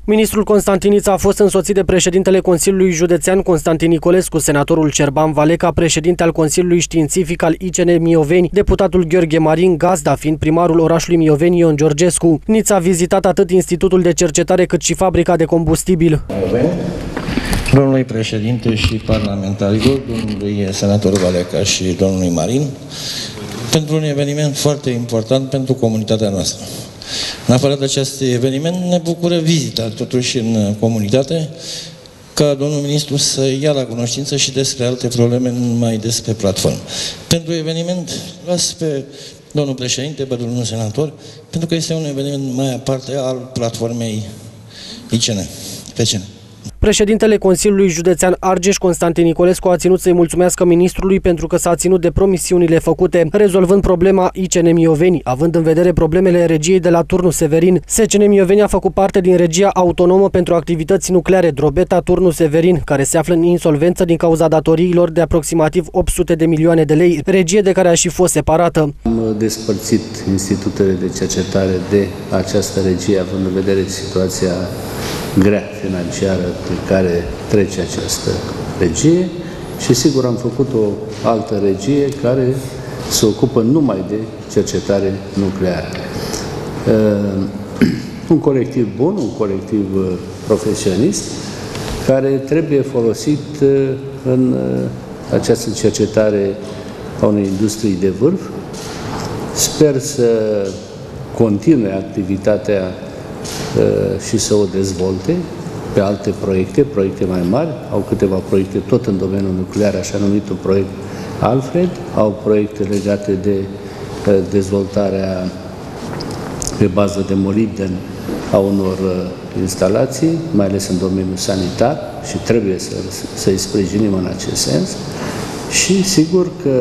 Ministrul Constantin Nița a fost însoțit de președintele Consiliului Județean Constantin Nicolescu, senatorul Cerban Valeca, președinte al Consiliului Științific al ICN Mioveni, deputatul Gheorghe Marin, gazda fiind primarul orașului Mioveni Ion Georgescu. Nița a vizitat atât Institutul de Cercetare cât și fabrica de combustibil. Domnului președinte și parlamentarilor, domnului senator Valeca și domnului Marin, pentru un eveniment foarte important pentru comunitatea noastră. În afară de acest eveniment, ne bucură vizita totuși în comunitate, ca domnul ministru să ia la cunoștință și despre alte probleme, nu numai despre platformă. Pentru eveniment, las pe domnul președinte, pe domnul senator, pentru că este un eveniment mai aparte al platformei ICN, PCN. Președintele Consiliului Județean Argeș, Constantin Nicolescu, a ținut să-i mulțumească ministrului pentru că s-a ținut de promisiunile făcute, rezolvând problema ICN Mioveni, având în vedere problemele regiei de la Turnul Severin. SCN Mioveni a făcut parte din regia autonomă pentru activități nucleare Drobeta Turnul Severin, care se află în insolvență din cauza datoriilor de aproximativ 800 de milioane de lei, regie de care a și fost separată. Am despărțit institutele de cercetare de această regie, având în vedere situația grea financiară prin care trece această regie și sigur am făcut o altă regie care se ocupă numai de cercetare nucleară. Un colectiv bun, un colectiv profesionist care trebuie folosit în această cercetare a unei industrii de vârf. Sper să continue activitatea și să o dezvolte pe alte proiecte mai mari. Au câteva proiecte tot în domeniul nuclear, așa numitul proiect Alfred, au proiecte legate de dezvoltarea pe bază de molibden a unor instalații, mai ales în domeniul sanitar și trebuie să-i sprijinim în acest sens. Și sigur că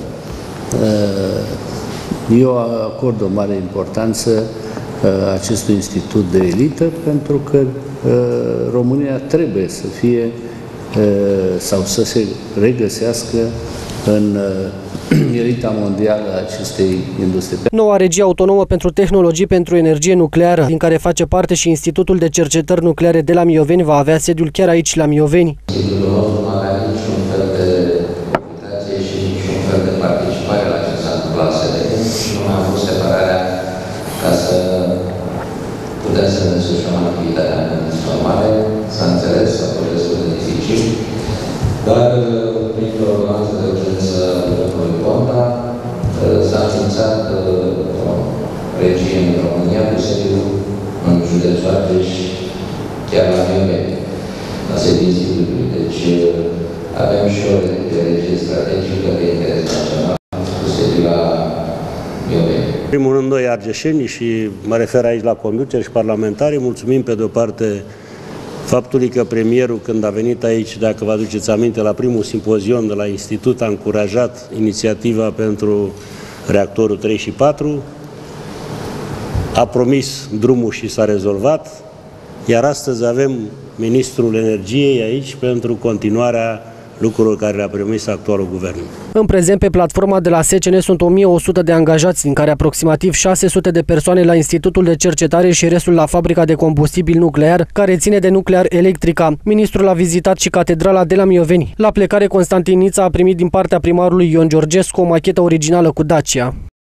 eu acord o mare importanță acestui institut de elită, pentru că România trebuie să fie sau să se regăsească în elita mondială a acestei industrie. Noua regie autonomă pentru tehnologii pentru energie nucleară, din care face parte și Institutul de Cercetări Nucleare de la Mioveni, va avea sediul chiar aici, la Mioveni. Institutul nostru nu avea niciun fel de invitație și niciun fel de participare la ce s-a întâmplat la SDN și nu a avut separarea ca să putem să ne desfășurăm activitatea în normale. S-a înțeles, s-a fost destul de dificil, dar printr-o ordonanță de urgență a domnului Ponta s-a înființat o regie în România cu sediu în județul Argeș, chiar la Mioveni, la sediul institutului. Deci avem și o regie strategică de interes național cu sediu la Mioveni. În primul rând, noi argeșeni, și mă refer aici la conduceri și parlamentari, mulțumim pe de-o parte faptului că premierul, când a venit aici, dacă vă aduceți aminte, la primul simpozion de la Institut, a încurajat inițiativa pentru reactorul 3 și 4, a promis drumul și s-a rezolvat, iar astăzi avem Ministrul Energiei aici pentru continuarea lucrurilor care le-a promis actualul guvern. În prezent, pe platforma de la SCN sunt 1100 de angajați, din care aproximativ 600 de persoane la Institutul de Cercetare și restul la fabrica de combustibil nuclear, care ține de Nuclear Electrica. Ministrul a vizitat și catedrala de la Mioveni. La plecare, Constantin Nița a primit din partea primarului Ion Georgescu o machetă originală cu Dacia.